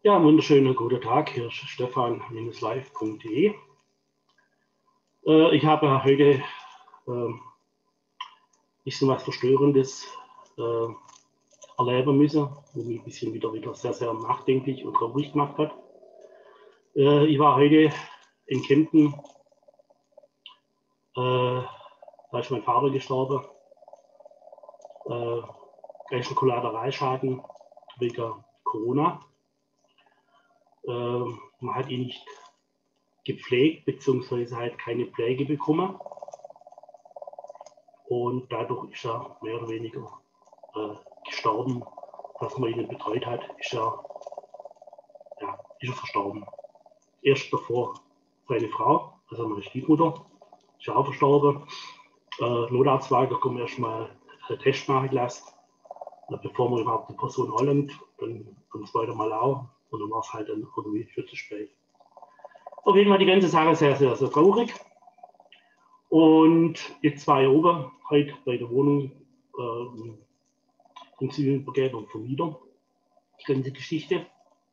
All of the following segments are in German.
Ja, einen wunderschönen guten Tag. Hier ist stefan-live.de. Ich habe heute ein bisschen was Verstörendes erleben müssen, wo mich ein bisschen wieder sehr, sehr nachdenklich und traurig gemacht hat. Ich war heute in Kempten, da ist mein Vater gestorben. Da ist ein Kollateralschaden wegen Corona. Man hat ihn nicht gepflegt, beziehungsweise halt keine Pflege bekommen. Und dadurch ist er mehr oder weniger gestorben. Was man ihn betreut hat, ist er verstorben. Erst davor seine Frau, also meine Stiefmutter, ist auch verstorben. Notarztwagen kommen erstmal einen Test machen lassen, bevor man überhaupt die Person anlangt. Dann kommt das zweite Mal auch und dann war es halt dann irgendwie viel zu spät. Auf jeden Fall die ganze Sache sehr, sehr, sehr traurig. Und jetzt war ich oben heute bei der Wohnung in Zivilübergabe und Vermieter, die ganze Geschichte.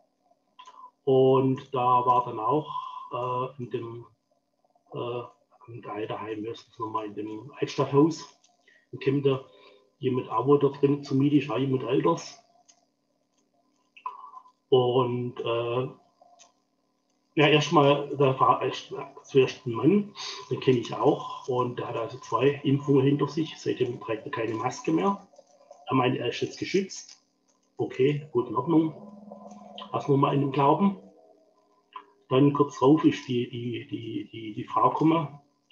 Und da war dann auch in dem Alterheim, nochmal in dem Altstadthaus in Kempten, jemand auch da drin zur Miete ist, auch jemand Alters. Und ja, erstmal, da war zuerst ein Mann, den kenne ich auch, und der hat also 2 Impfungen hinter sich, seitdem trägt er keine Maske mehr. Er meinte, er ist jetzt geschützt. Okay, gut, in Ordnung. Lassen wir mal in den Glauben. Dann kurz drauf ist die Frau gekommen,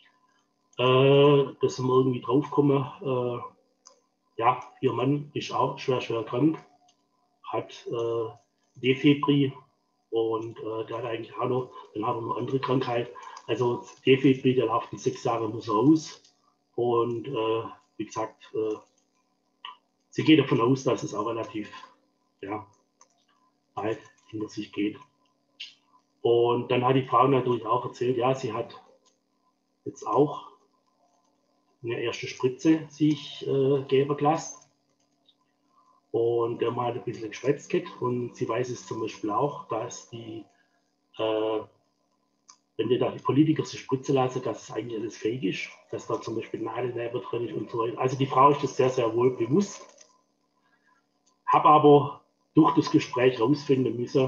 dass wir irgendwie drauf kommen. Ja, ihr Mann ist auch schwer krank, hat Defebri und der hat eigentlich auch noch, dann hat er noch andere Krankheit. Also Defebri, der läuft in 6 Jahren muss er aus. Und wie gesagt, sie geht davon aus, dass es auch relativ bald hinter sich geht. Und dann hat die Frau natürlich auch erzählt, ja, sie hat jetzt auch eine erste Spritze sich geben gelassen. Und der mal ein bisschen geschwätzt hat. Und sie weiß es zum Beispiel auch, dass wenn die da die Politiker sich spritzen lassen, dass es eigentlich alles fake ist, dass da zum Beispiel Nadelnäber drin ist und so weiter. Also die Frau ist das sehr, sehr wohl bewusst. Habe aber durch das Gespräch herausfinden müssen,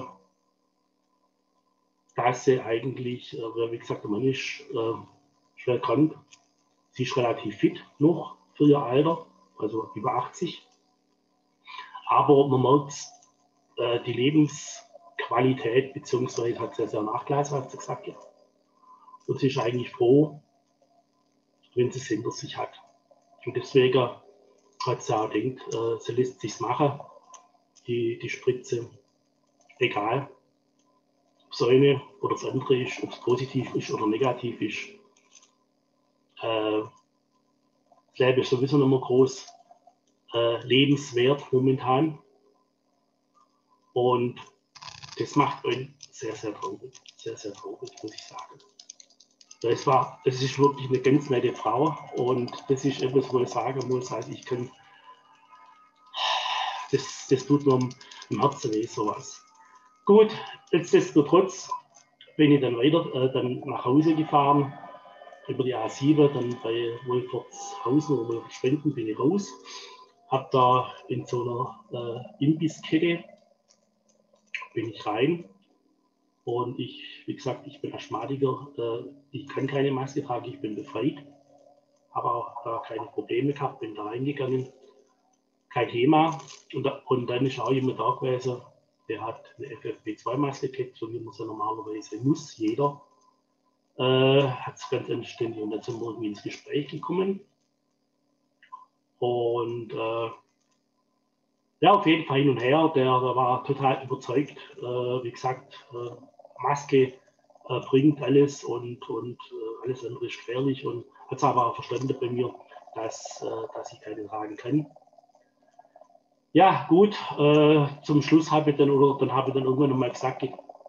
dass sie eigentlich, wie gesagt, der Mann ist schwer krank. Sie ist relativ fit noch für ihr Alter, also über 80. Aber man merkt, die Lebensqualität beziehungsweise hat sehr, sehr nachgelassen, hat sie gesagt. Ja. Und sie ist eigentlich froh, wenn sie es hinter sich hat. Und deswegen hat sie auch gedacht, sie lässt sich machen, die Spritze, egal, ob es eine oder das andere ist, ob es positiv ist oder negativ ist. Das Leben ist sowieso nicht mehr groß, lebenswert momentan. Und das macht einen sehr, sehr traurig, muss ich sagen. Es ist wirklich eine ganz nette Frau und das ist etwas, wo ich sagen muss, also ich kann, das tut mir im Herzen weh, sowas. Gut, nichtsdestotrotz bin ich dann weiter dann nach Hause gefahren, über die A7, dann bei Wolfertshausen oder Wolfertspenden bin ich raus, habe da in so einer Imbisskette bin ich rein. Und wie gesagt, ich bin Asthmatiker, ich kann keine Maske tragen, ich bin befreit, habe auch keine Probleme gehabt, bin da reingegangen, kein Thema. Und dann ist auch jemand da gewesen, der hat eine FFP2-Maske gehabt, so wie man sie normalerweise muss, jeder. Hat es ganz anständig und dann sind wir irgendwie ins Gespräch gekommen. Und ja, auf jeden Fall hin und her, der war total überzeugt, wie gesagt, Maske bringt alles und alles andere ist gefährlich und hat es aber auch verstanden bei mir, dass ich keine tragen kann. Ja, gut, zum Schluss habe ich dann irgendwann nochmal gesagt,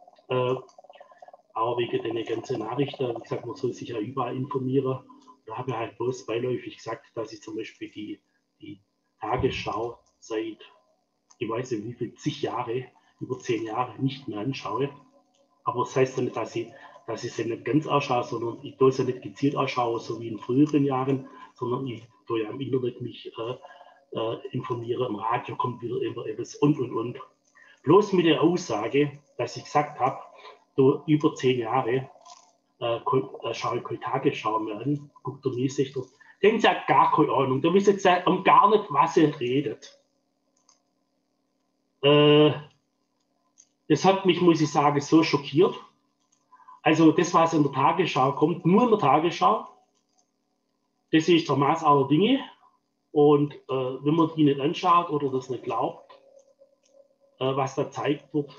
auch wegen den ganzen Nachrichten, wie gesagt, man soll sich ja überall informieren. Da habe ich halt bloß beiläufig gesagt, dass ich zum Beispiel die Tagesschau seit, ich weiß nicht wie viel, zig Jahre über 10 Jahre nicht mehr anschaue. Aber das heißt ja nicht, dass ich sie nicht ganz anschaue, sondern ich tue sie nicht gezielt anschauen, so wie in früheren Jahren, sondern ich tue ja im Internet mich informiere, im Radio kommt wieder immer etwas und. Bloß mit der Aussage, dass ich gesagt habe, über 10 Jahre schaue ich keine Tagesschau mehr an, guckt er mir, sagt er, den hat gar keine Ahnung, der wisst jetzt gar nicht, was er redet. Das hat mich, muss ich sagen, so schockiert. Also das, was in der Tagesschau kommt, nur in der Tagesschau, das ist der Maß aller Dinge. Und wenn man die nicht anschaut oder das nicht glaubt, was da gezeigt wird,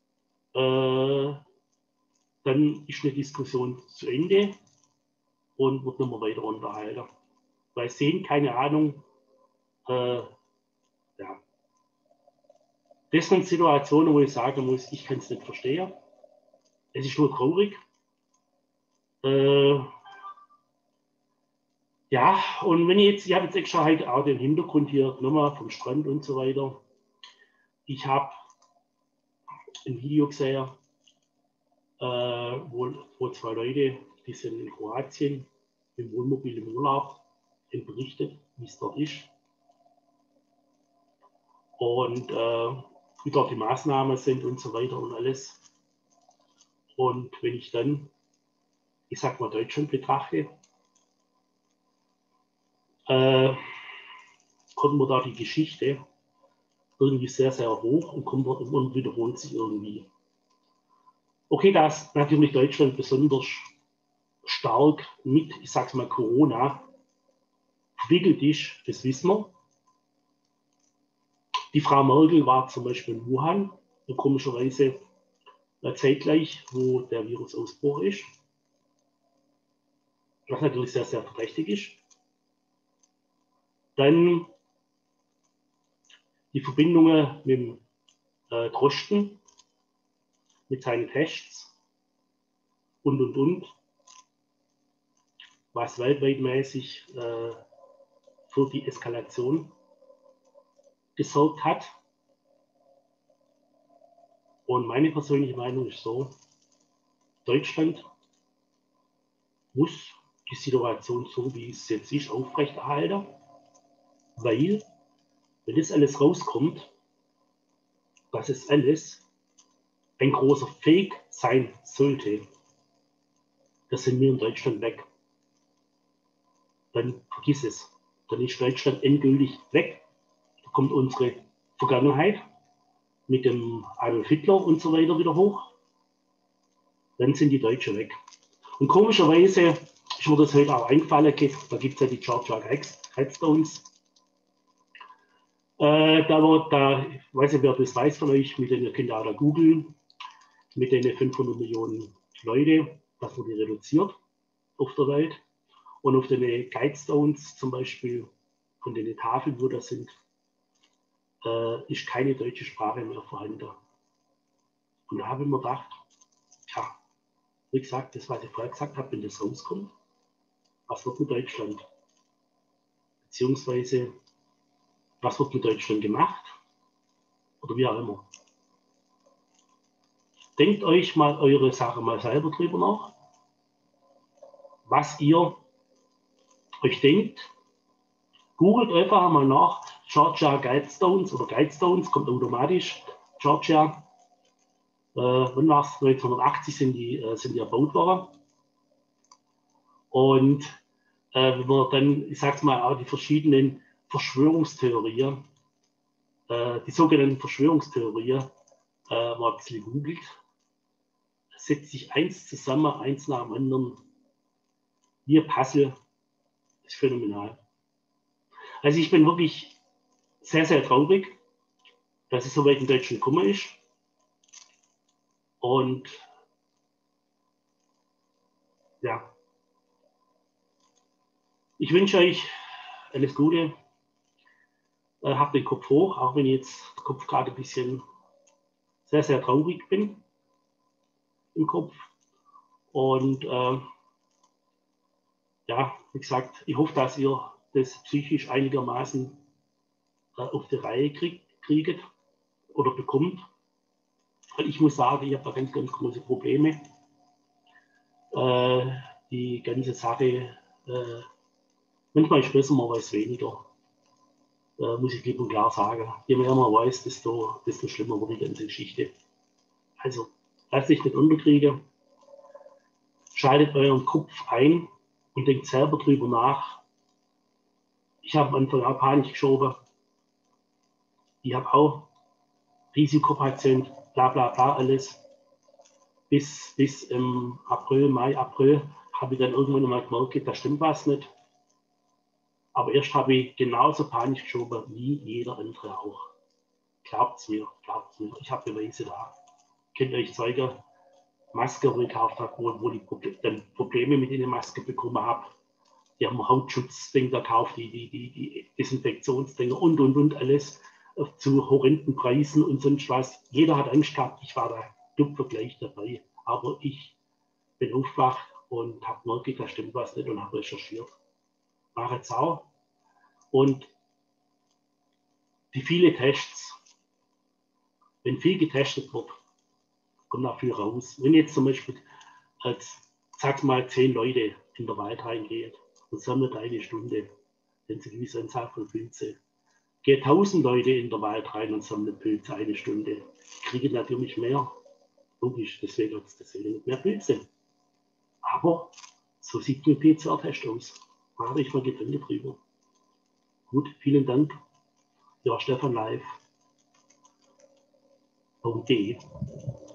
dann ist eine Diskussion zu Ende und wird nicht mehr weiter unterhalten. Weil sehen, keine Ahnung, ja. Das sind Situationen, wo ich sagen muss, ich kann es nicht verstehen. Es ist nur traurig. Ja, und wenn ich habe jetzt extra halt auch den Hintergrund hier nochmal vom Strand und so weiter. Ich habe ein Video gesehen, wo 2 Leute, die sind in Kroatien im Wohnmobil im Urlaub, berichtet, wie es dort ist. Und wie dort die Maßnahmen sind und so weiter und alles. Und wenn ich dann, ich sag mal, Deutschland betrachte, kommt man da die Geschichte irgendwie sehr, sehr hoch und wiederholt sich irgendwie. Okay, dass natürlich Deutschland besonders stark mit, ich sag's mal, Corona verwickelt ist, das wissen wir. Die Frau Merkel war zum Beispiel in Wuhan, komischerweise zeitgleich, wo der Virusausbruch ist, was natürlich sehr, sehr verdächtig ist. Dann die Verbindungen mit dem Drosten, mit seinen Tests und, was weltweit mäßig für die Eskalation gesorgt hat. Und meine persönliche Meinung ist so, Deutschland muss die Situation so, wie es jetzt ist, aufrechterhalten, weil, wenn das alles rauskommt, dass es alles ein großer Fake sein sollte, das sind wir in Deutschland weg. Dann vergiss es. Dann ist Deutschland endgültig weg. Da kommt unsere Vergangenheit mit dem Adolf Hitler und so weiter wieder hoch. Dann sind die Deutschen weg. Und komischerweise ist mir das heute auch eingefallen, da gibt es ja die Georgia Redstones. Ich weiß nicht, wer das weiß von euch, mit denen ihr könnt auch da googeln, mit den 500 Millionen Leute, dass man die reduziert auf der Welt. Und auf den Guidestones zum Beispiel, von den Tafeln, wo das sind, ist keine deutsche Sprache mehr vorhanden. Und da habe ich mir gedacht, ja, wie gesagt, das, was ich vorher gesagt habe, wenn das rauskommt, was wird mit Deutschland? Beziehungsweise, was wird mit Deutschland gemacht? Oder wie auch immer. Denkt euch mal eure Sache mal selber drüber nach, was ihr euch denkt. Googelt einfach mal nach Georgia Guidestones oder Guidestones, kommt automatisch. Georgia, wann war es? 1980 sind die erbaut worden. Und wenn man dann, ich sag's mal, auch die verschiedenen Verschwörungstheorien, die sogenannten Verschwörungstheorien, mal ein bisschen googelt, setzt sich eins zusammen, eins nach dem anderen. Wie ein Puzzle, ist phänomenal. Also ich bin wirklich sehr, sehr traurig, dass es so weit in Deutschland gekommen ist. Und ja, ich wünsche euch alles Gute. Habt den Kopf hoch, auch wenn ich jetzt der Kopf gerade ein bisschen sehr, sehr traurig bin im Kopf. Und ja, wie gesagt, ich hoffe, dass ihr das psychisch einigermaßen auf die Reihe kriegt oder bekommt. ich muss sagen, ich habe da ganz, ganz große Probleme. Die ganze Sache, manchmal ist besser, man weiß weniger. Muss ich klipp und klar sagen. Je mehr man weiß, desto schlimmer wird die ganze Geschichte. Also, lasst euch nicht unterkriegen. Schaltet euren Kopf ein und denkt selber drüber nach. Ich habe am Anfang auch Panik geschoben. Ich habe auch Risikopatient, bla bla bla alles. Bis im Mai, April habe ich dann irgendwann mal gemerkt, da stimmt was nicht. Aber erst habe ich genauso Panik geschoben wie jeder andere auch. Glaubt's mir, glaubt's mir. Ich habe Beweise da. Könnt ihr euch zeigen, Maske, wo ich gekauft habe, wo ich dann Probleme mit in der Maske bekommen habe. Die haben Hautschutzdinger gekauft, die Desinfektionsdinger und alles zu horrenden Preisen und sonst was. Jeder hat Angst gehabt, ich war da dupper gleich dabei. Aber ich bin aufgewacht und habe gemerkt, da stimmt was nicht und habe recherchiert. Mache jetzt auch. Und die vielen Tests, wenn viel getestet wird, kommt auch viel raus. Wenn jetzt zum Beispiel, sag mal, 10 Leute in den Wald reingehen und sammelt eine Stunde, wenn sie eine gewisse Anzahl von Pilze. Geht 1000 Leute in den Wald rein und sammeln Pilze eine Stunde. Kriegen natürlich mehr. Logisch, deswegen hat es deswegen nicht mehr Pilze. Aber so sieht ein PCR-Test aus. Da habe ich mal Gedanken drüber. Gut, vielen Dank. Ja, Stefan Live.de